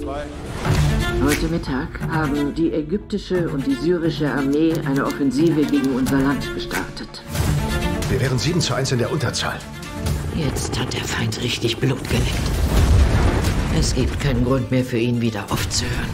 Heute Mittag haben die ägyptische und die syrische Armee eine Offensive gegen unser Land gestartet. Wir wären 7:1 in der Unterzahl. Jetzt hat der Feind richtig Blut geleckt. Es gibt keinen Grund mehr für ihn, wieder aufzuhören.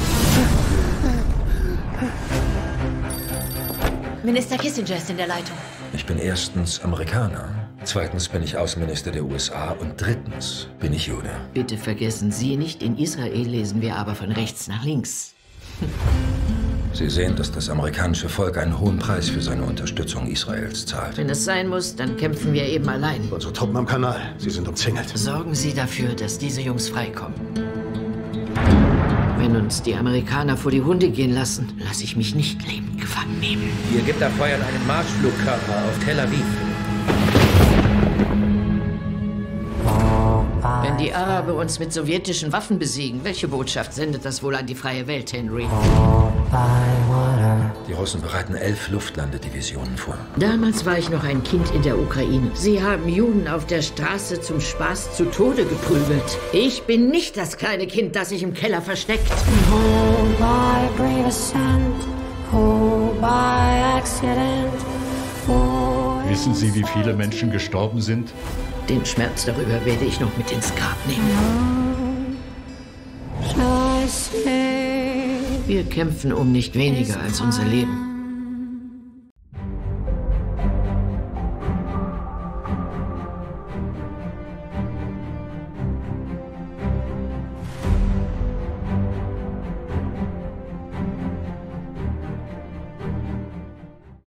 Minister Kissinger ist in der Leitung. Ich bin erstens Amerikaner, zweitens bin ich Außenminister der USA und drittens bin ich Jude. Bitte vergessen Sie nicht, in Israel lesen wir aber von rechts nach links. Sie sehen, dass das amerikanische Volk einen hohen Preis für seine Unterstützung Israels zahlt. Wenn es sein muss, dann kämpfen wir eben allein. Unsere Truppen am Kanal, sie sind umzingelt. Sorgen Sie dafür, dass diese Jungs freikommen. Wenn uns die Amerikaner vor die Hunde gehen lassen, lasse ich mich nicht lebend gefangen nehmen. Die Ägypter feuern einen Marschflugkörper auf Tel Aviv. Wenn die Araber uns mit sowjetischen Waffen besiegen, welche Botschaft sendet das wohl an die freie Welt, Henry? Die Russen bereiten 11 Luftlandedivisionen vor. Damals war ich noch ein Kind in der Ukraine. Sie haben Juden auf der Straße zum Spaß zu Tode geprügelt. Ich bin nicht das kleine Kind, das sich im Keller versteckt. Wissen Sie, wie viele Menschen gestorben sind? Den Schmerz darüber werde ich noch mit ins Grab nehmen. Wir kämpfen um nicht weniger als unser Leben.